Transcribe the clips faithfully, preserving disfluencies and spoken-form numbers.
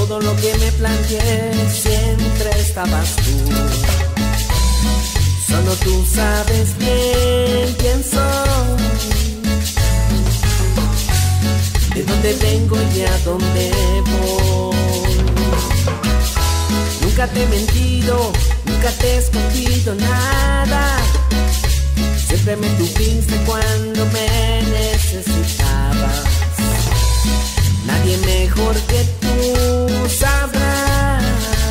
todo lo que me planteé siempre estabas tú. Solo tú sabes bien quién soy, de dónde vengo y a dónde voy. Nunca te he mentido, nunca te he escondido nada. Siempre me tuviste cuando me necesitabas. Nadie mejor que tú sabrá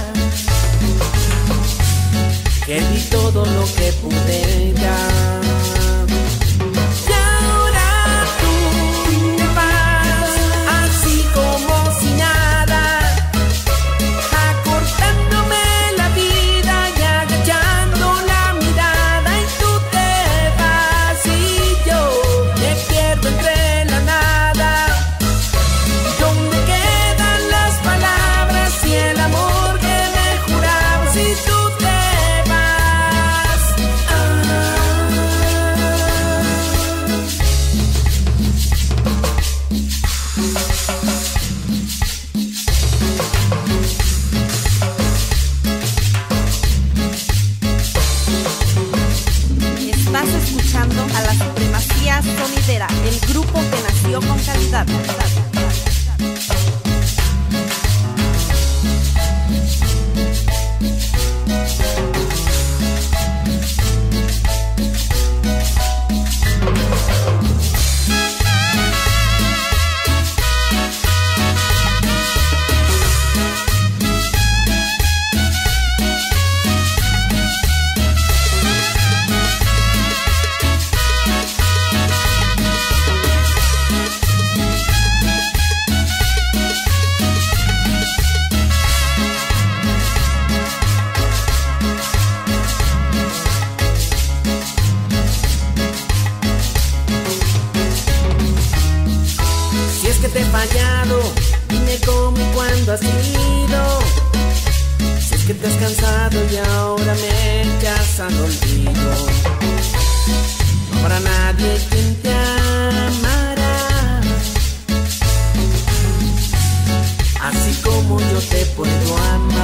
que di todo lo que pude dar. Y ahora tú te vas así como si nada, acortándome la vida y agachando la mirada. Y tú te vas y yo me pierdo entre la nada. ¿Dónde quedan las palabras y el amor que me jurabas? Si tú te vas, ah. Estás escuchando a la Supremacía Sonidera, el grupo que nació con calidad. Te he fallado, dime cómo y cuándo has ido. Si es que te has cansado y ahora me echas al olvido, no habrá nadie quien te amará así como yo te puedo amar.